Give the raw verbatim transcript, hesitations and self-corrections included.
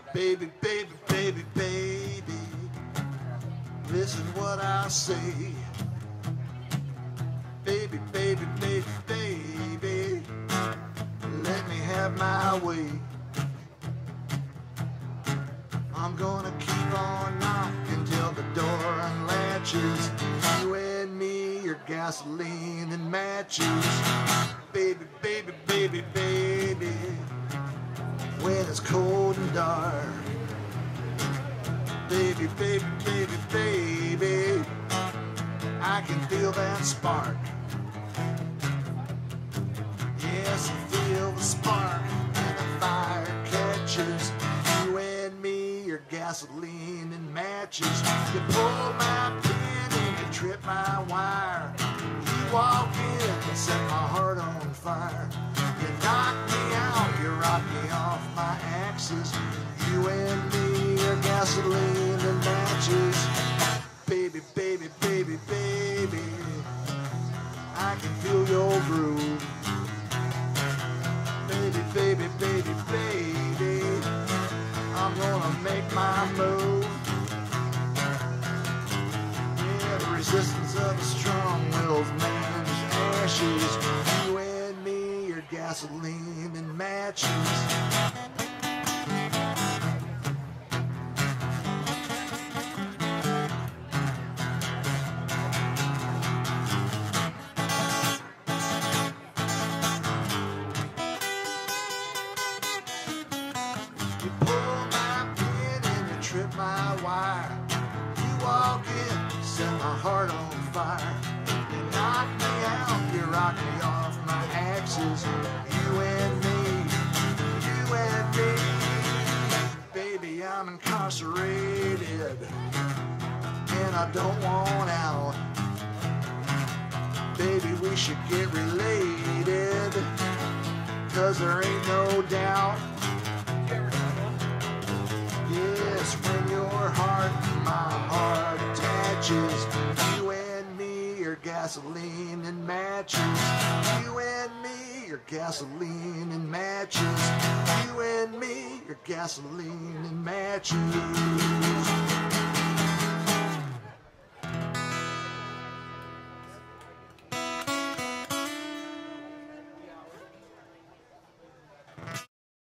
Baby, baby, baby, baby, listen what I say. Baby, baby, baby, baby, let me have my way. I'm gonna keep on knocking till the door unlatches. You and me, your gasoline and matches. Baby, baby, baby, baby, when it's cold and dark. Baby, baby, baby, baby, I can feel that spark. Yes, I feel the spark and the fire catches. You and me, your gasoline and matches. You pull my pin and you trip my wire. You walk in and set my heart on fire. You knock me out, you rock me off my axis. You and me, your gasoline and matches. Baby, baby, baby, baby, I can feel your groove. Baby, baby, baby, baby, I'm gonna make my move. Yeah, the resistance of a strong-willed man's ashes. You and me, your gasoline and matches. You pull my pin and you trip my wire. You walk in, set my heart on fire. You knock me out, you rock me off my axis. You and me, you and me. Baby, I'm incarcerated and I don't want out. Baby, we should get related, 'cause there ain't no doubt. Yes, when your heart and my heart attaches. You and me, your gasoline and matches. You and me, your gasoline and matches. You and me, your gasoline and matches.